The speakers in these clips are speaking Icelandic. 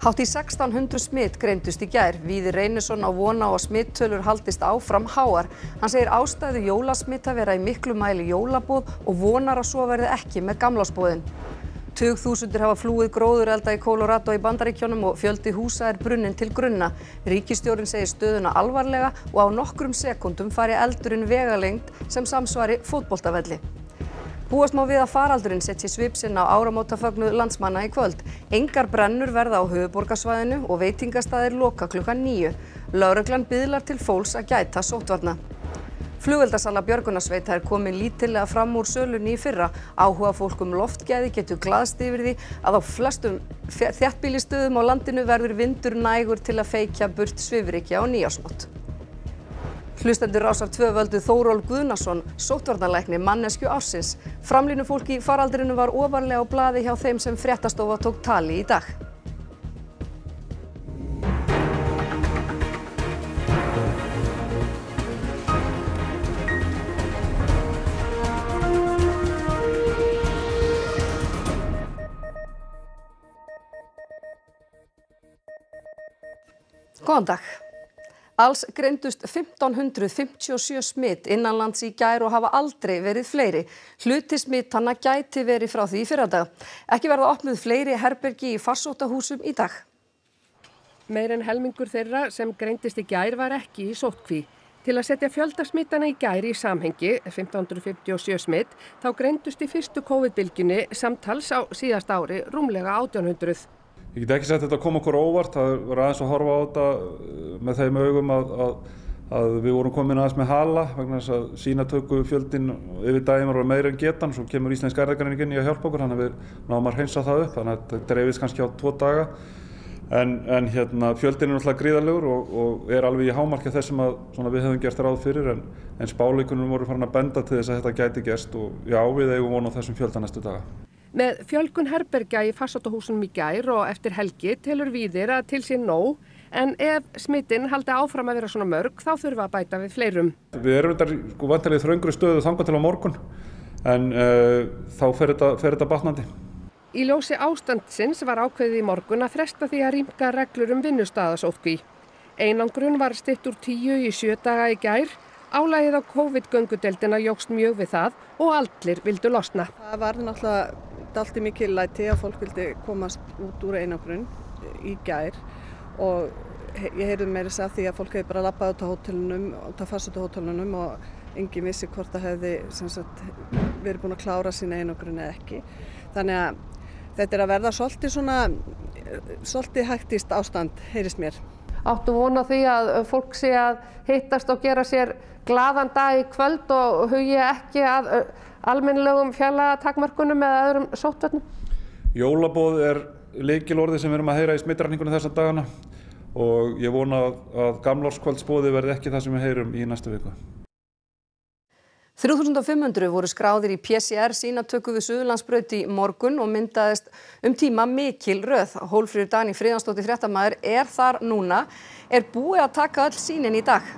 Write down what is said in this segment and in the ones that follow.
Hátt í 1600 smit greindust í gær. Víðir Reynisson á von á að smittölur haldist áfram háar. Hann segir ástæðu jólasmita vera í miklu mæli jólaboð og vonar að svo verði ekki með gamlársboðin. Tugþúsundir hafa flúið gróðurelda í Colorado í Bandaríkjunum og fjöldi húsa er brunninn til grunna. Ríkisstjórinn segir stöðuna alvarlega og á nokkrum sekúndum fari eldurinn vegalengd sem samsvari fótboltavelli. Búast má við að faraldurinn setji svip sinn á áramótafögnuð landsmanna í kvöld. Engar brennur verða á höfuðborgarsvæðinu og veitingastaðir loka klukkan 9. Lögreglan biðlar til fólks að gæta sóttvarna. Flugeldasala björgunarsveita er komin lítillega fram úr sölunni í fyrra. Áhuga fólk loftgæði getur glaðst yfir því að á flestum þéttbýlisstöðum á landinu verður vindur nægur til að feikja burt svifryki á nýársnótt. Hlustendur Rásar 2 völdu Þórólf Guðnason sóttvarnalækni manneskju ársins. Framlínufólk í faraldrinum var ofarlega á blaði hjá þeim sem Fréttastofa tók tali í dag. Góðan dag. Alls greindust 1557 smit innanlands í gær og hafa aldrei verið fleiri. Hluti smitanna gæti verið frá því í fyrradag. Ekki verða opnuð fleiri herbergi í farsóttahúsum í dag. Meir en helmingur þeirra sem greindist í gær var ekki í sóttkví. Til að setja fjölda smitana í gær í samhengi, 1557 smitt, þá greindust í fyrstu COVID-bylgjunni samtals á síðasta ári rúmlega 1800. Ég get ekki sagt þetta kom okkur óvart, það var aðeins að horfa á þetta með þeim augum að við vorum komin aðeins með hala vegna þess að sýnatöku fjöldinn yfir daginn var meira en getan, svo kemur Íslensk erfðagreining inn í að hjálpa okkur, þannig að við náum að hreinsa það upp, þannig að þetta dreifist kannski á 2 daga. En fjöldinn er náttúrulega gríðarlegur og er alveg í hámarki þess sem við höfum gert ráð fyrir, en spáleikunum voru farin að benda til þess að þetta gæti gerst og já, við eigum von á þessum fjölda næstu daga. Með fjölgun herbergja í farsóttahúsunum í gær og eftir helgi telur Víðir að til sé nóg, en ef smittin haldi áfram að vera svona mörg þá þurfa að bæta við fleirum. Við erum þetta vantilega í þröngri stöðu þangað til á morgun, en þá fer þetta batnandi. Í ljósi ástandsins var ákveðið í morgun að fresta því að rýmka reglur vinnustaðasóttkví. Einangrun var stytt úr 10 í 7 daga í gær. Álagið á COVID-göngudeildina jókst mjög við það og allir vildu losna. Það var náttúrulega dálítið mikið læti að fólk vildi komast út úr einangrun í gær og ég heyrði meira að því að fólk hefði bara labbað út á hótelunum, út á farsóttahótelunum og enginn vissi hvort það hefði verið búin að klára sín einangrun eða ekki. Þannig að þetta er að verða svolítið hægtist ástand, heyrist mér. Áttu vona því að fólk sé að hittast og gera sér glaðan dag í kvöld og hugi ekki að almennilegum fjarlægðatakmörkunum eða öðrum sóttvörnum? Jólaboð er lykilorðið sem við erum að heyra í smitrakningunni þessa dagana og ég vona að gamlárskvöldsboðið verði ekki það sem við heyrum í næstu viku. 3500 voru skráðir í PCR sýnatöku við Suðurlandsbraut í morgun og myndaðist tíma mikil röð. Hólmfríður Dagný Friðjónsdóttir fréttamaður er þar núna. Er búið að taka öll sýnin í dag?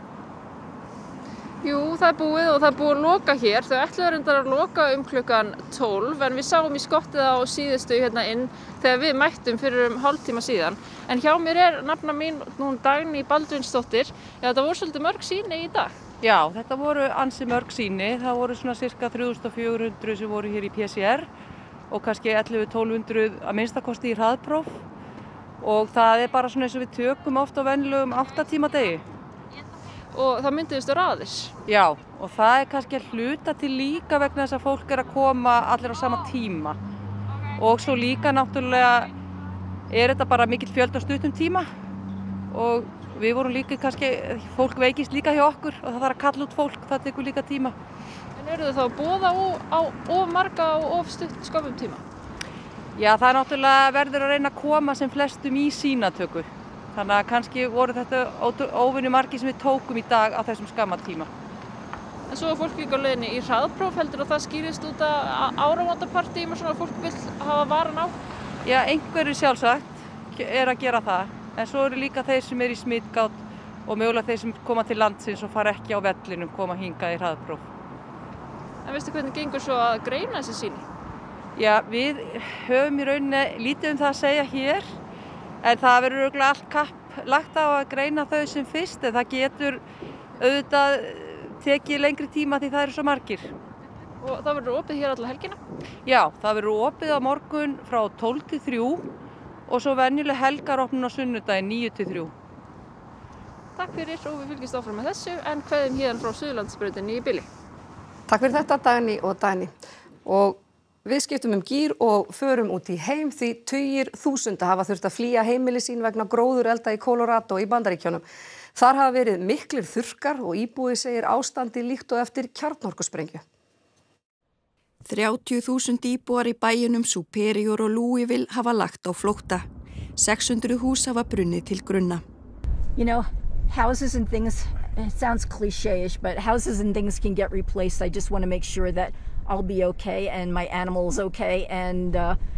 Jú, það er búið og það er búið að loka hér. Þau ætluðu reyndar að loka klukkan 12 en við sáum í skottið á síðustu hérna inn þegar við mættum fyrir hálftíma síðan. En hjá mér er nafna mín Dagný Baldvinsdóttir. Já, þetta voru svolítið mörg sýni í dag. Já, þetta voru ansi mörg sýni. Það voru svona sirka 3400 sem voru hér í PCR og kannski 1100-1200 að minnstakosti í hraðpróf. Og það er bara svona eins og við tökum oft á venjulegum 8 tíma degi. Og það mynduðust raðir. Já, og það er kannski að hluta til líka vegna þess að fólk er að koma allir á sama tíma. Og svo líka náttúrulega er þetta bara mikill fjöldi á stuttum tíma og við vorum líka kannski, fólk veikist líka hjá okkur og það þarf að kalla út fólk, það tekur líka tíma. En eru þau þá að boða á of marga og of skömmum tíma? Já, það er náttúrulega verður að reyna að koma sem flestum í sýnatöku. Þannig að kannski voru þetta óvenju margir sem við tókum í dag á þessum skamma tíma. En svo er fólk líka á leiðinni í hraðpróf, heldur að það skýrist út að áramótapartíum og svona fólk vill hafa varan á? Já, einhverju sjálfsagt er að gera það. En svo eru líka þeir sem eru í smitgát og mögulega þeir sem koma til landsins og fara ekki á vellinum koma hingað í hraðpróf. En veistu hvernig gengur svo að greina þessi sýni? Já, við höfum í rauninni lítið það að segja hér. En það verður örugglega allt kapp lagt á að greina þau sem fyrst, en það getur auðvitað tekið lengri tíma því það eru svo margir. Og það verður opið hér alla helgina? Já, það verður opið á morgun frá 12 til 3 og svo venjuleg helgaropnun á sunnudaginn 9 til 3. Takk fyrir og við fylgjumst áfram með þessu en kveðum héðan frá Suðurlandsbrautinni í bili. Takk fyrir þetta Dagný og Dagný. Og við skiptum gír og förum út í heim því tugir þúsunda hafa þurft að flýja heimili sín vegna gróðurelda í Colorado í Bandaríkjunum. Þar hafa verið miklir þurrkar og íbúi segir ástandi líkt og eftir kjarnorkusprengju. 30.000 íbúar í bæjunum Superior og Louisville hafa lagt á flótta. 600 hús hafa brunnið til grunna. You know, houses and things, it sounds cliche-ish, but houses and things can get replaced. I just want to make sure that I'll be okay and my animal's okay and,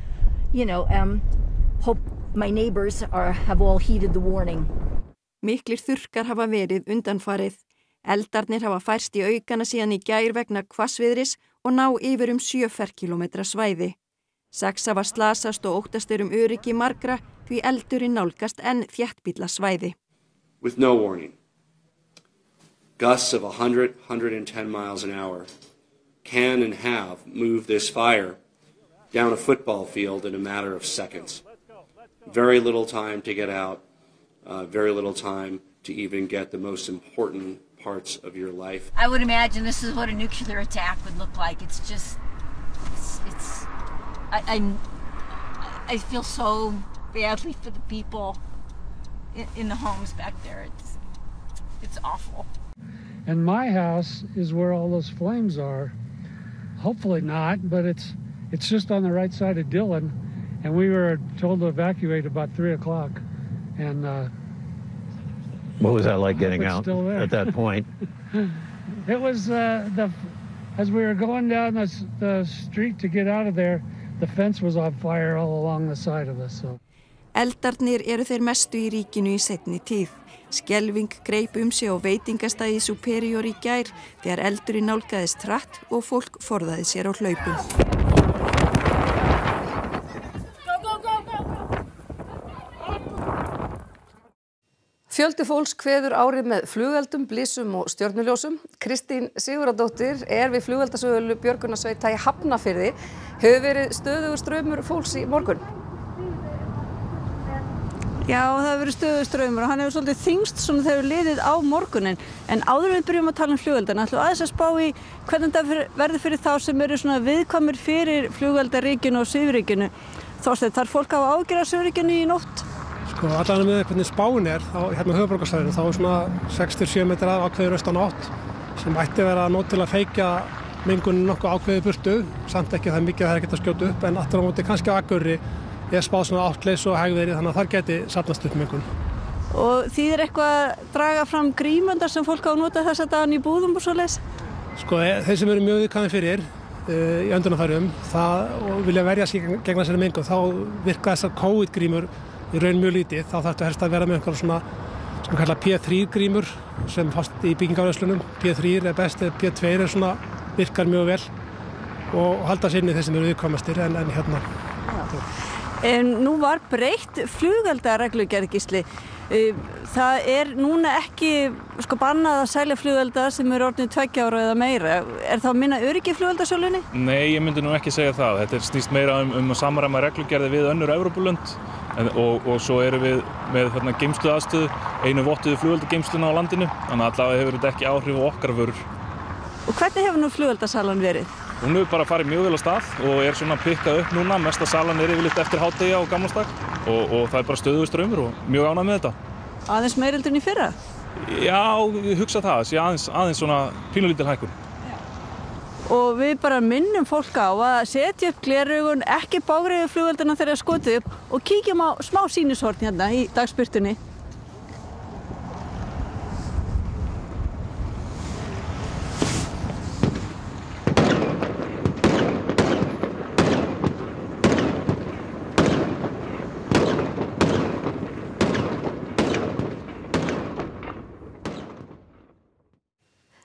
hope my neighbors have all heeded the warning. Miklir þurrkar hafa verið undanfarið. Eldarnir hafa færst í aukana síðan í gær vegna hvassviðris og ná yfir 7 ferkílómetra svæði. 6 hafa slasast og óttast öryggi margra því eldurinn nálgast enn þéttbýlla svæði. With no warning, gusts of 110 miles an hour can and have moved this fire down a football field in a matter of seconds. Very little time to get out, very little time to even get the most important parts of your life. I would imagine this is what a nuclear attack would look like. It's just, I feel so badly for the people in the homes back there. It's awful. And my house is where all those flames are. Hopefully not, but it's just on the right side of Dillon, and we were told to evacuate about 3 o'clock. And what was that like getting out at that point? It was as we were going down the street to get out of there, the fence was on fire all along the side of us. So. Eldarnir eru þeir mestu í ríkinu í seinni tíð. Skelfing greip sig á veitingastæði Superior í gær þegar eldurinn nálgaðist hratt og fólk forðaði sér á hlaupum. Fjöldi fólks kveður árið með flugeldum, blissum og stjörnuljósum. Kristín Sigurðardóttir við flugeldasölu björgunarsveita í Hafnarfirði. Hefur verið stöðugur straumur fólks í morgun? Já, það hefur verið stöðugur straumur og hann hefur svolítið þyngst svona þegar liðið á morgunin. En áður en við byrjum að tala flugeldana, ætlum aðeins að spá í hvernig þetta verður fyrir þá sem eru svona viðkvæmir fyrir flugeldaríkinu og svifríkinu. Þorsteinn, þarf fólk að ágera svifríkinu í nótt? Sko, allan með hvernig spáin þá hérna höfuðborgarsvæðinu, þá svona 6-7 metrar ákveður austan átt sem ætti vera nóg til að feikja mengunin nokkuð ákveðið burtu, samt ekki það mikið að það er ekkert að skjóta upp, en aftur á móti kannski á Akureyri spáð svona áttleys og hægviðri, þannig að þar geti safnast upp mengun. Og þýðir eitthvað að draga fram grímundar sem fólk á að nota þessa dagann í búðum og svoleiðis? Sko, þeir sem eru mjög viðkvæmir fyrir í öndunarfærum og vilja verja sig gegn þessari mengun, þá virka þessar COVID-grímur í raun mjög lítið. Þá þarftu helst að vera með einhverjum svona sem kalla P3 grímur sem fást í byggingarverslunum. P3 er best, P2 er svona virkar mjög vel og halda sér inni þeir sem eru viðkvæmastir en hérna. Nú var breytt flugeldareglugerð, Gísli. Það núna ekki bannað að selja flugelda sem eru orðnir 2 ára eða meira. Þá minna öryggi í flugeldasölunni? Nei, ég myndi nú ekki segja það. Þetta snýst meira að samræma reglugerði við önnur Evrópulönd og svo erum við með geymsluaðstöðu, einu vottuðu flugeldageymsluna á landinu. Þannig að allavega hefur þetta ekki áhrif á okkar vörur. Og hvernig hefur nú flugeldasalan verið? Hún hefur bara farið mjög vel á stað og svona pikkað upp núna. Mesta salan yfirleitt eftir hádegi á gamlársdag og það bara stöðugur straumur og mjög ánægð með þetta. Aðeins meira heldur en í fyrra? Já, ég hugsa það. Aðeins svona pínulítil hækkun. Og við bara minnum fólk á að setja upp gleraugun, ekki bágreiða flugeldana þegar það skotið upp og kíkjum á smá sýnishorn hérna í dagsbirtunni.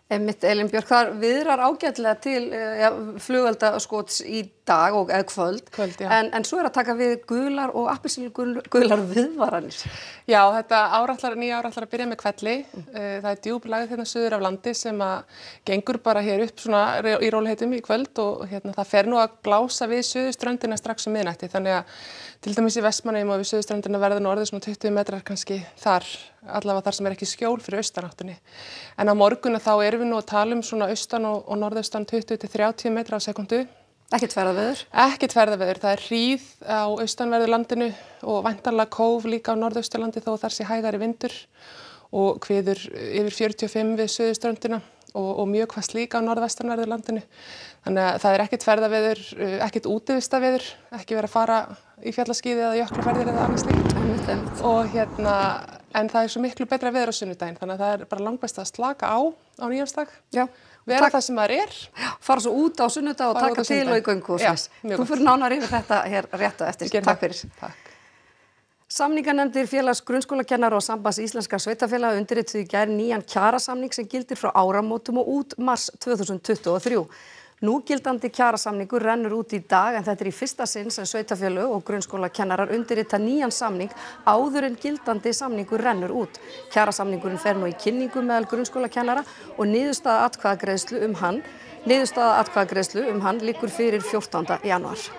Einmitt, Elín Björk, þar viðrar ágætlega til flugeldaskots í dag og eða kvöld en svo að taka við gular og appelsínugular viðvaranir. Já, þetta nýja árætlar að byrja með hvelli. Það djúp lægð hérna suður af landi sem að gengur bara hér upp svona í rólegheitum í kvöld og það fer nú að blása við suðurströndina strax miðnætti, þannig að til dæmis í Vestmannaeyjum og við suðurströndina verður nú orðið svona 20 metrar kannski þar, allavega þar sem ekki skjól fyrir austanáttunni. En á morgun þá erum við nú að tala svona austan og norðaustan 20 til 30 metra á sekundu. Ekkert ferðaveður? Ekkert ferðaveður, það hríð á austanverðu landinu og væntanlega kóf líka á norðausturlandi þó þar sé hægari vindur og hviður yfir 45 við suðurströndina og mjög hvasst líka á norðvestanverðu landinu. Þannig að það ekkert ferðaveður, ekkert útivistaveður, ekki verið að fara í fjallaskíði eða jöklaferðir eða annað slíkt. Og en það svo miklu betra veður á sunnudaginn, þannig að það bara langbest að slaka á nýjársdag. Já. Vera það sem maður Já, fara svo út á sunnudag og taka til og í göngu og þess. Þú fyrir nánar yfir þetta hér rétt á eftir. Takk fyrir. Takk. Samninganefndir Félags grunnskólakennara og Sambands íslenskra sveitarfélaga undirrituðu í gær nýjan kjarasamning sem gildir frá áramótum og út mars 2023. Núgildandi kjarasamningur rennur út í dag en þetta í fyrsta sinn sem sveitarfélög og grunnskólakennarar undirrita nýjan samning áður en gildandi samningur rennur út. Kjarasamningurinn fer nú í kynningu meðal grunnskólakennara og niðurstaða atkvæðagreiðslu hann liggur fyrir 14. janúar.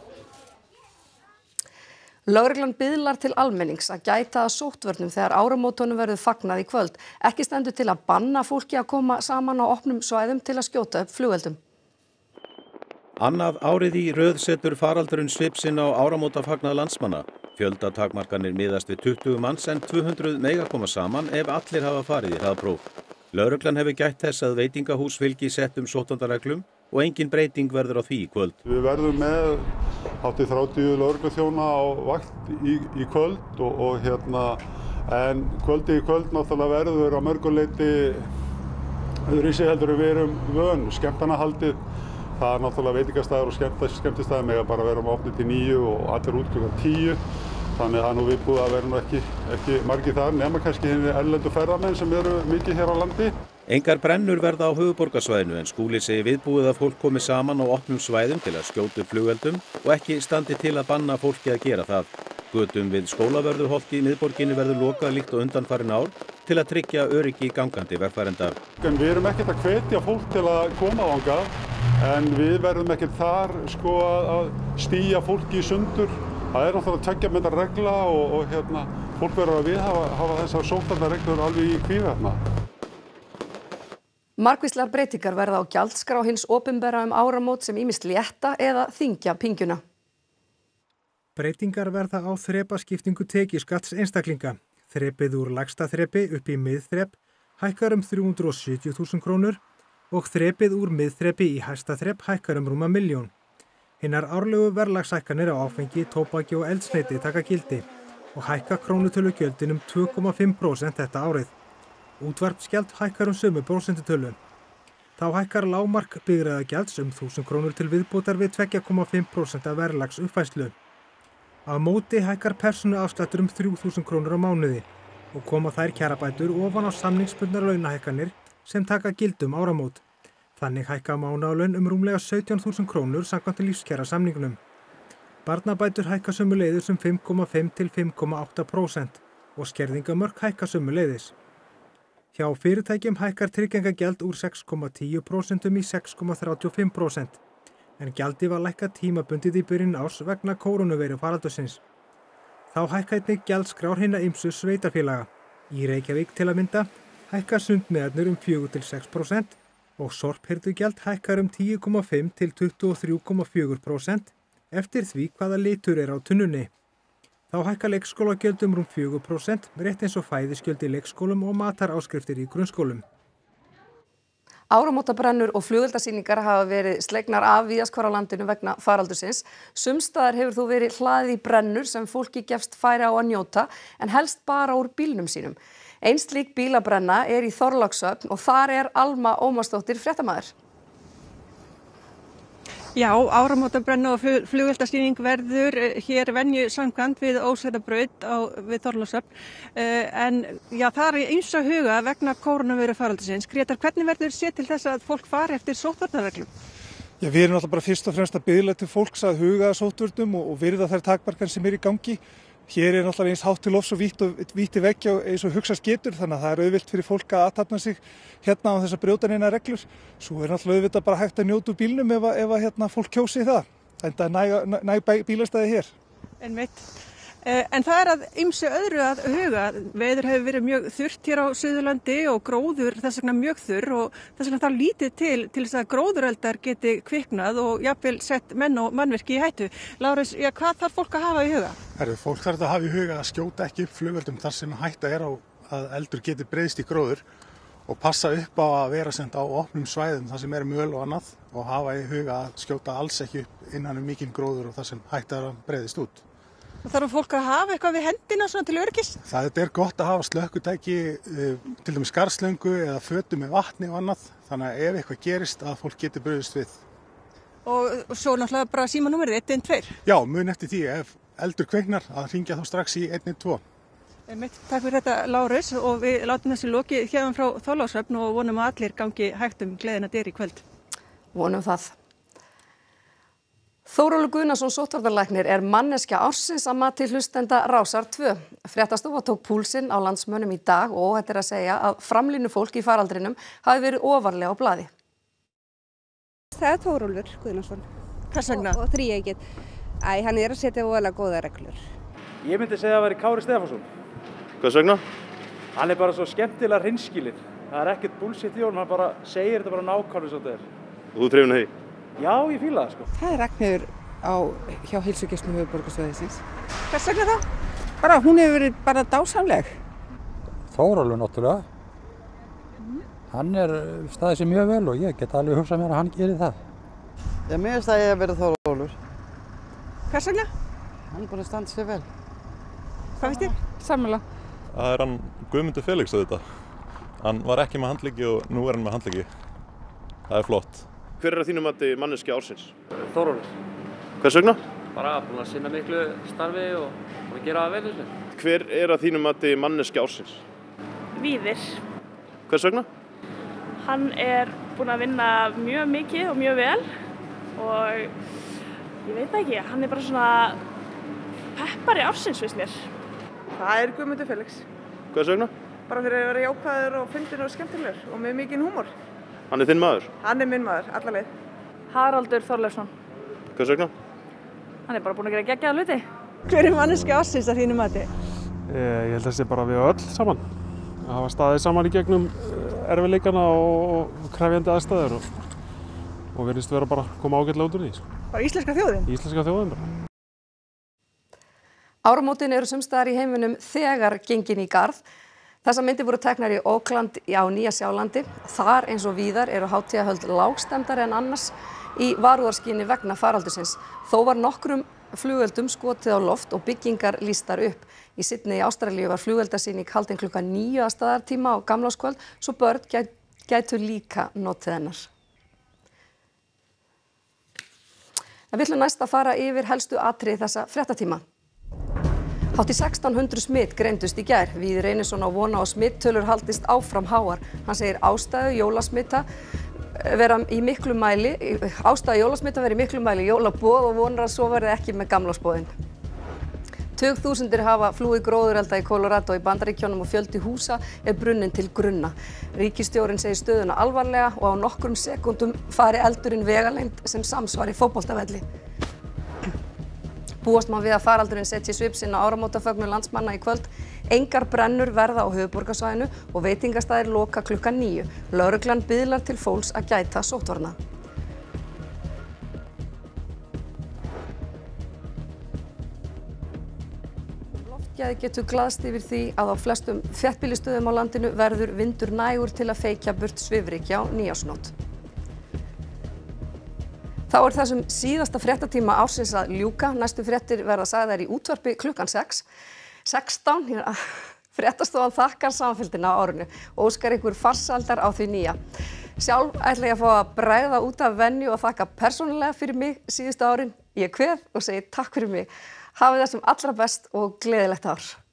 Lögreglan biðlar til almennings að gæta að sóttvörnum þegar áramótunum verður fagnað í kvöld. Ekki stendur til að banna fólki að koma saman á opnum svæðum til að skjóta upp flugeldum. Annað árið í röð setur faraldurinn svip sinn á áramótafagnað landsmanna. Fjöldatakmarkanir miðast við 20 manns en 200 mega koma saman ef allir hafa farið í hraðpróf. Lögreglan hefur gætt þess að veitingahús fylgi settum sóttvarnareglum og engin breyting verður á því í kvöld. Við verðum með hátt í 30 lögregluþjóna á vakt í kvöld en kvöldi í kvöld náttúrulega verður á mörguleyti öðruvísi heldur en við erum vön. Skemmtanahaldið, það náttúrulega veitingastæður og skemmtistæðir mega bara vera opnir til 9 og allir út klukkan 10. Þannig að nú viðbúið að vera nú ekki margir þar nema kannski hinir erlendu ferðamenn sem eru mikið hér á landi. Engar brennur verða á höfuðborgarsvæðinu en Skúli segir viðbúið að fólk komi saman á opnum svæðum til að skjóta upp flugeldum og ekki standi til að banna fólki að gera það. Götum við Skólavörðuholt í miðborginni verður lokað líkt og undanfarin ár til að tryggja öryggi gangandi vegfarenda. Við erum ekkert að hvetja fólk til að koma þangað en við verðum ekkert þar að stía fólki í sundur. Það náttúrulega 2 metra regla og fólk verður að viðhafa þessar sóttvarnareglur alveg í hvívetna. Margvíslegar breytingar verða á gjaldskrá hins opinbera áramót sem ýmist létta eða þyngja pyngjuna. Breytingar verða á þrepaskiptingu tekjuskatts einstaklinga. Þrepið úr lægsta þrepi upp í miðþrep hækkar 370.000 krónur og þrepið úr miðþrepi í hæsta þrep hækkar rúma 1 milljón. Hinnar árlegu verðlagshækkanir á áfengi, tóbaki og eldsneyti taka gildi og hækka krónutölugjöldin 2,5% þetta árið. Útvarpsgjald hækkar sömu prósentutölu. Þá hækkar lágmark bifreiðagjalds 1.000 krónur til viðbótar við 2,5% af verðlagsuppfærslu. Á móti hækkar persónuafsláttur 3.000 krónur á mánuði og koma þær kjarabætur ofan á samningsbundnar launahækkanir sem taka gildi áramót. Þannig hækka mánaðarlaun rúmlega 17.000 krónur samkvæmt lífskjarasamningnum. Barnabætur hækka sömuleiðis 5,5 til 5,8% og skerðingamörk hækka sömuleiðis. Hjá fyrirtækjum hækkar tryggingagjald úr 6,10% í 6,35%, en gjaldi var lækkað tímabundið í byrjun árs vegna kórónuveirufaraldursins. Þá hækka einnig gjaldskrár hinna ýmsu sveitarfélaga. Í Reykjavík til að mynda hækka sundmiðarnir 4 til 6% og sorphirðugjald hækkar 10,5 til 23,4% eftir því hvaða litur á tunnunni. Þá hækka leikskólagjöld rúm 4%, rétt eins og fæðisgjöld í leikskólum og mataráskriftir í grunnskólum. Áramótabrennur og flugeldasýningar hafa verið slegnar af víðast hvar á landinu vegna faraldursins. Sumstaðar hefur þó verið hlaðið í brennur sem fólki gefst færi á að njóta en helst bara úr bílnum sínum. Ein slík bílabrenna í Þorlákshöfn og þar Alma Ómarsdóttir fréttamaður. Já, áramótabrenna og flugeldasýning verður hér venju samkvæmt við Óseyrarbraut við Þorlákshöfn. En já, það er eins að huga vegna kórónuveiru faraldursins. Grétar, hvernig verður séð til þess að fólk fari eftir sóttvarnareglum? Já, við erum alltaf bara fyrst og fremst að biðla til fólks að huga að sóttvörnum og virða þær takmarkanir sem í gangi. Hér er náttúrulega eins hátt til lofts og vítt í veggja eins og hugsast getur, þannig að það er auðvelt fyrir fólk að athafna sig hérna á þess að brjóta neina reglur. Svo er náttúrulega auðvitað bara hægt að njóta úr bílnum ef fólk kjósi það. Enda næg bílastæði hér. Einmitt. En það er að ýmsu öðru að huga. Veður hefur verið mjög þurrt hér á Suðurlandi og gróður þess vegna mjög þurr og þess vegna þá lítið til þess að gróðureldar geti kviknað og jafnvel sett menn og mannvirki í hættu. Lárus, hvað þarf fólk að hafa í huga? Fólk þarf að hafa í huga að skjóta ekki upp flugeldum þar sem hætta er á að eldur geti breiðst í gróður og passa upp á að vera sent á opnum svæðum þar sem er möl og annað og hafa í huga að skjóta alls ekki upp innan mikinn gróður og þar sem hætta er að breiðist út. Og þarf fólk að hafa eitthvað við hendina svona til öryggis? Það er gott að hafa slökkutæki, til dæmis skarðslöngu eða fötu með vatni og annað, þannig að ef eitthvað gerist að fólk geti brugðist við. Og svo náttúrulega bara símanúmerið 112? Já, mun eftir því ef eldur kveiknar að hringja þá strax í 112. Takk fyrir þetta, Lárus, og við látum þessi loki hérna frá Þorlákshöfn og vonum að allir gangi hægt gleðina dyr í kvöld. Vonum það. Þórólfur Guðnason sóttvarnalæknir er manneskja ársins að mati hlustenda Rásar 2. Fréttastofa tók púlsinn á landsmönnum í dag og þetta er að segja að framlínufólk í faraldrinum hafi verið ofarlega á blaði. Það er Þórólfur Guðnason. Hvers vegna? Og þríeykið. Hann er að setja voðalega góða reglur. Ég myndi segja að það væri Kári Stefánsson. Hvers vegna? Hann er bara svo skemmtilega hreinskilinn. Það er ekkert bullshit í honum, hann bara segir þetta bara nákvæmlega svo þetta er. Og þú trefin að því? Já, ég fíla það sko. Það er Ragnheiður hjá Heilsugæslu höfuðborgarsvæðisins. Hvers vegna það? Bara hún hefur verið bara dásamleg. Þórólfur náttúrulega. Hann er staðið sér mjög vel og ég get alveg hugsað mér að hann gerir það. Mér finnst að ég hef verið Þórólfur. Hvers vegna? Hann er búin að standa sér vel. Hvað finnst þér? Sammála. Það er hann Guðmundur Felix auðvitað. Hann var ekki með handleggi og nú er hann með handleggi. Það er flott. Hver er að þínum mati manneskja ársins? Þórólfur. Hvers vegna? Bara búin að sinna miklu starfi og búin að gera það vel þessu. Hver er að þínum mati manneskja ársins? Víðir. Hvers vegna? Hann er búin að vinna mjög mikið og mjög vel og ég veit ekki, hann er bara svona peppari ársins, veist mér. Það er Guðmundur Felix. Hvers vegna? Bara fyrir að vera jákvæður og fyndinn og skemmtilegur og með mikinn húmor. Hann er þinn maður? Hann er minn maður, alla leið. Haraldur Þorleifsson. Hvers vegna? Hann er bara búin að gera geggjaða hluti. Hver er manneskja ársins að þínu mati? Ég held að það sé bara við öll saman. Að hafa staðið saman í gegnum erfiðleikana og krefjandi aðstæður og virðist vera bara að koma ágætlega út úr því. Bara íslenska þjóðin? Íslenska þjóðin bara. Áramótin eru sums staðar í heiminum þegar gengin í garð. Þessar myndir voru teknar í Auckland á Nýja-Sjálandi. Þar eins og víðar eru hátíðahöld lágstemdari en annars í varúðarskyni vegna faraldursins. Þó var nokkrum flugeldum skotið á loft og byggingar lýstar upp. Í Sydney í Ástralíu var flugeldasýning haldin klukkan 9 að staðartíma á gamlárskvöld svo börn gætu líka notið hennar. Við ætlum næst að fara yfir helstu atriði þessa fréttatíma. Hátt í 1600 smitt greindust í gær. Víðir Reynisson á von á að smittölur haldist áfram háar. Hann segir ástæðu jólasmitta vera í miklu mæli jólaboð og vonar að svo verði ekki með gamlársboðin. Tugþúsundir hafa flúið gróðurelda í Colorado í Bandaríkjunum og fjöldi húsa er brunnin til grunna. Ríkisstjórinn segir stöðuna alvarlega og á nokkrum sekúndum fari eldurinn vegalengd sem samsvari fótboltavelli. Búast má við að faraldurinn setji svip sinn á áramótafögnu landsmanna í kvöld. Engar brennur verða á höfuðborgarsvæðinu og veitingastaðir loka klukkan 9. Lögreglan biðlar til fólks að gæta sóttvarna. Loftgæði getur glaðst yfir því að á flestum þéttbýlistöðum á landinu verður vindur nægur til að feikja burt svifryki á nýársnótt. Þá er þessum síðasta fréttatíma ársins að ljúka. Næstu fréttir verða sagðar í útvarpi klukkan 6. 16. Fréttastofan þakkar samfylgdina á árinu og óskar ykkur farsældar á því nýja. Sjálf ætla ég að fá að bregða út af venju og þakka persónulega fyrir mig síðustu árin. Ég kveð og segi takk fyrir mig. Hafið það sem allra best og gleðilegt ár.